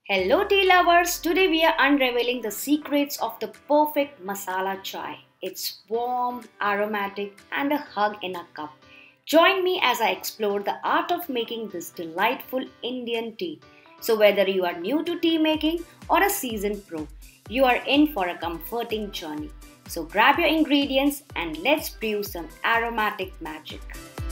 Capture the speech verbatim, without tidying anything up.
Hello tea lovers, today we are unraveling the secrets of the perfect masala chai. It's warm, aromatic and a hug in a cup. Join me as I explore the art of making this delightful Indian tea. So whether you are new to tea making or a seasoned pro, you are in for a comforting journey. So grab your ingredients and let's brew some aromatic magic.